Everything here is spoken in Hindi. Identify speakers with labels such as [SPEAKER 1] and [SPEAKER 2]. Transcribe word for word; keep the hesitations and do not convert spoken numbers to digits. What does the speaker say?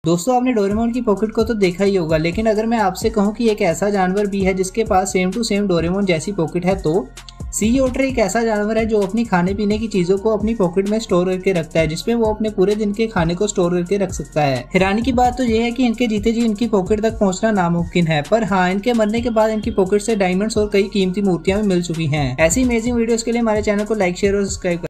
[SPEAKER 1] दोस्तों आपने डोरेमोन की पॉकेट को तो देखा ही होगा, लेकिन अगर मैं आपसे कहूं कि एक ऐसा जानवर भी है जिसके पास सेम टू सेम डोरेमोन जैसी पॉकेट है, तो सी ओटर एक ऐसा जानवर है जो अपनी खाने पीने की चीजों को अपनी पॉकेट में स्टोर करके रखता है, जिसमें वो अपने पूरे दिन के खाने को स्टोर करके रख सकता है। हैरानी की बात तो यह है कि इनके जीते जी इनकी पॉकेट तक पहुंचना नामुमकिन है, पर हाँ, इनके मरने के बाद इनकी पॉकेट से डायमंड्स और कई कीमती मूर्तियां भी मिल चुकी हैं। ऐसी अमेजिंग वीडियोस के लिए हमारे चैनल को लाइक शेयर और सब्सक्राइब